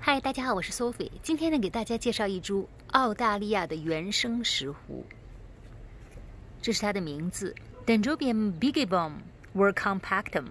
嗨，大家好，我是 Sophie。今天呢，给大家介绍一株澳大利亚的原生石斛。这是它的名字 Dendrobium bigibbum work-compactum。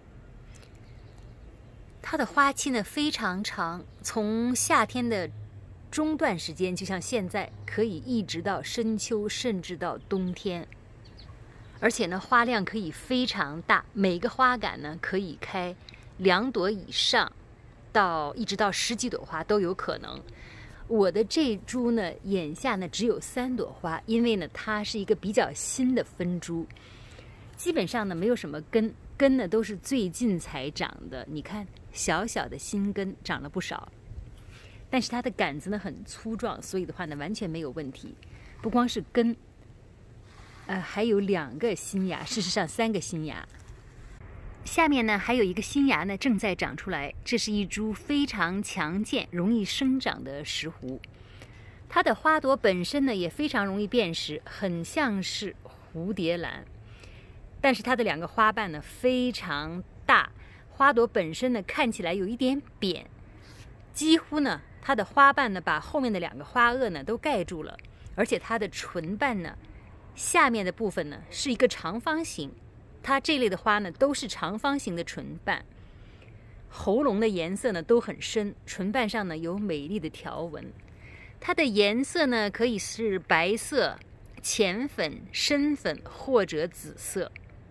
它的花期呢非常长，从夏天的中段时间，就像现在，可以一直到深秋，甚至到冬天。而且呢，花量可以非常大，每个花杆呢可以开2朵以上。一直到10几朵花都有可能。我的这株呢，眼下呢只有3朵花，因为呢它是一个比较新的分株，基本上呢没有什么根呢都是最近才长的。你看小小的新根长了不少，但是它的杆子呢很粗壮，所以的话呢完全没有问题。不光是根，还有2个新芽，事实上3个新芽。下面呢还有一个新芽呢正在长出来，这是一株非常强健、容易生长的石斛。它的花朵本身呢也非常容易辨识，很像是蝴蝶兰，但是它的2个花瓣呢非常大，花朵本身呢看起来有一点扁，几乎呢它的花瓣呢把后面的2个花萼呢都盖住了，而且它的唇瓣呢下面的部分呢是一个长方形。它这类的花呢都是长方形的唇瓣，喉咙的颜色呢都很深，唇瓣上呢有美丽的条纹。它的颜色呢可以是白色、浅粉、深粉或者紫色。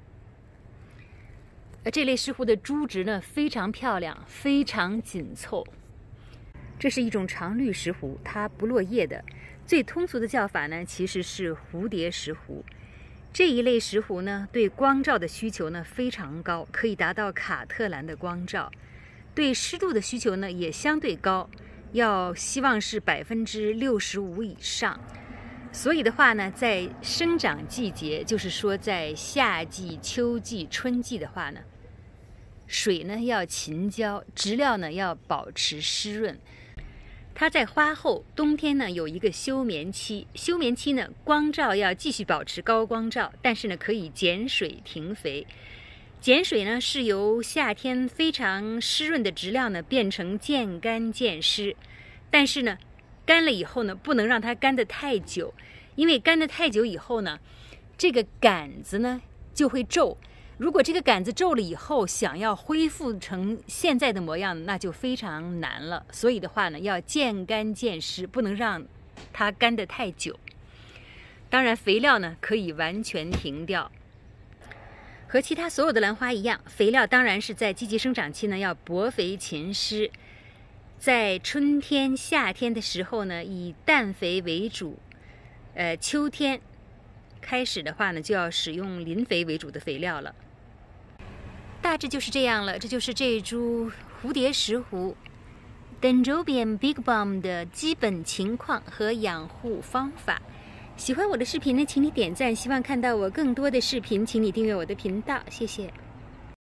这类石斛的株植呢非常漂亮，非常紧凑。这是一种常绿石斛，它不落叶的。最通俗的叫法呢其实是蝴蝶石斛。这一类石斛呢，对光照的需求呢非常高，可以达到卡特兰的光照。对湿度的需求呢也相对高，希望是65%以上。所以的话呢，在生长季节，就是说在夏季、秋季、春季的话呢，水呢要勤浇，植料呢要保持湿润。它在花后冬天呢有一个休眠期，休眠期呢光照要继续保持高光照，但是呢可以减水停肥。减水呢是由夏天非常湿润的植料呢变成渐干渐湿，但是呢干了以后呢不能让它干得太久，因为干得太久以后呢这个杆子呢就会皱。如果这个杆子皱了以后，想要恢复成现在的模样，那就非常难了。所以的话呢，要渐干渐湿，不能让它干得太久。当然，肥料呢可以完全停掉。和其他所有的兰花一样，肥料当然是在积极生长期呢要薄肥勤施。在春天、夏天的时候呢，以氮肥为主。秋天开始的话呢，就要使用磷肥为主的肥料了。大致就是这样了，这就是这株蝴蝶石斛 Dendrobium bigibbum 的基本情况和养护方法。喜欢我的视频呢，请你点赞，希望看到我更多的视频，请你订阅我的频道，谢谢。